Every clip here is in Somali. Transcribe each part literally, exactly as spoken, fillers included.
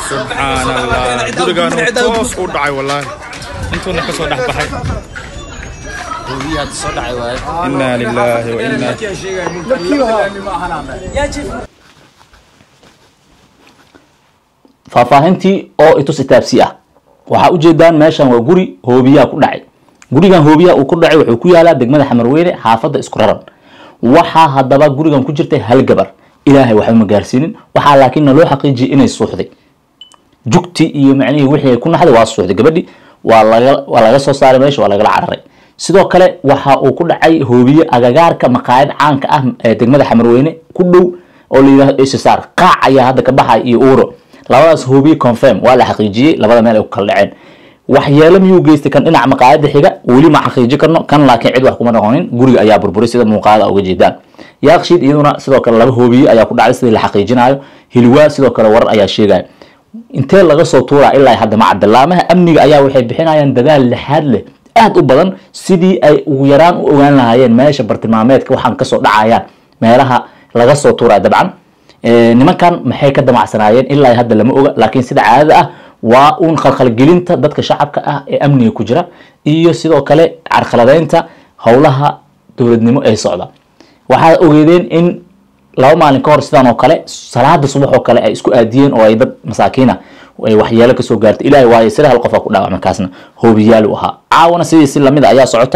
سبحان الله دورقان توس ودعي والله انتو نكسو دح بحي هويات صدعي واي إنا لله وإنا faahfaahintii oo itus taabsi ah waxa u jeedaan meeshan waa guri hoobiya ku dhacay gurigan hoobiya uu ku dhacay wuxuu ku yaalaa degmada Xamarweyne xaafada isku raran waxa hadaba gurigan ku jirtay hal gabar ilaahay waxa ma gaarsiinin waxa laakiin loo xaqiijiyay inay suuxday jugti iyo macnaheedu wixii ku naxday waa suuxday gabadhi waa laga waa laga soo saaray meesha waa laga cararay sidoo kale waxa uu ku dhacay hoobiye agagaarka maqaayad caanka ah ee degmada Xamarweyne ku dhow oo la yiraahdo Issaar qaac ayaa hadda ka baxay iyo uuro labadaas hoobiye confirm waa la xaqiijiyay labada meel ay ku kala dhaceen waxyeelo miyuu geystay kan dhinaca maqaayada xiga wali ma xaqiijin karno kan laakiin cid wax kuma noqonin guriga ayaa burburay sida muuqaalada uga jeedaan yaaqshid iyaduna sidoo kale laba hoobiye ayaa ku dhacay sida la xaqiijinayo hilwa sidoo kale warar ayaa sheegay intee laga soo tuuraa ilaa hadda ma cadalaamaha amniga ayaa waxay bixinayaan dadaal lixaad leh aad u badan sidii ay ugu yaraan u ogaan lahaayeen meesha bartilmaameedka waxaan ka soo dhacayaan meelaha laga soo tuuraa dabcan nimankan maxay ka damacsanaayeen ilaa hadda lama oga laakiin sida caadada ah waa uun khalkhal gelinta dadka shacabka ah ee amniga ku jira iyo sidoo kale carqaladeynta howlaha dowladnimo ee socda waxaa ogeedeen in laba maalin ka hor sidaan oo kale salaada subax oo kale ay isku aadiyeen oo ay dad masaakiina ay waxyeelo ka soo gaartay ilaahay waayo sida hal qof ku dhaawacmay kaasna hoobiyaal u ahaa caawana sidii si lamid ayaa socota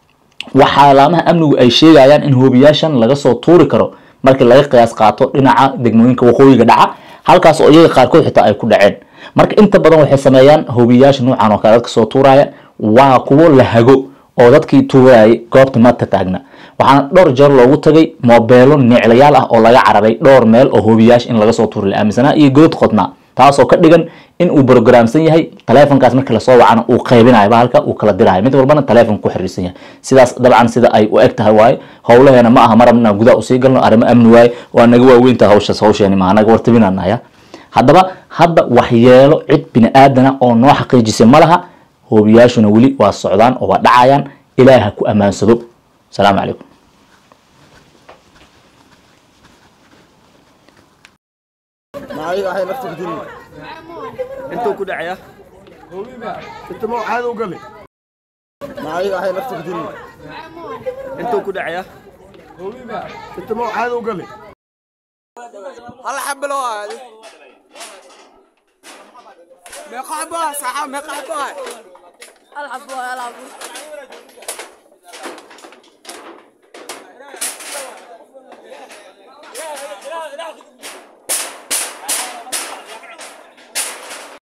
waxa laamaha amnigu ay sheegayaan in hoobiyaashan laga soo tuuri karo markii laga qiyaas qaato dhinaca degmooyinka waqooyiga dhaca halkaas oo iyaga qaarkood xitaa ay ku dhaceen marka inta badan waxay sameeyaan hoobiyaasha noocan oo kale dadka soo tuuraya waa kuwo la hago oo dadkii tuurayay goobta maanta taagna waxaana dhowr jeer loogu tagay moobeelo niclayaal ah oo laga cararay dhowr meel oo hoobiyaasha in laga soo tuuri la aaminsanaa iyo good qodna taasoo ka dhigan in uu programsan yahay telefonkaas markii la soo wacana uu qaybinayo halka uu kala dirayo mid walbana telefon ku xiriirsan yahay sidaas dabcan sida ay u eg tahay waay howlaheena ma aha marabna gudaha u sii galno arrimo amni waay waa naga waaweynta hawshaas hawsheeni ma anaga wartabinanaya haddaba hadda waxyeelo cid bini aadana oo noo xaqiijisay ma laha hoobiyaashuna weli waa socdaan oo waa dhacayaan ilaahay ha ku amaansado salaamu calaykum معي هاي نفس الدنيا انتو كده عيا انت مو عاد وقال لي معي هاي نفس الدنيا انتو كده عيا انت مو عاد وقال لي هلا حب له هذه ما قعبها صح ما قعبها العبوا العبوا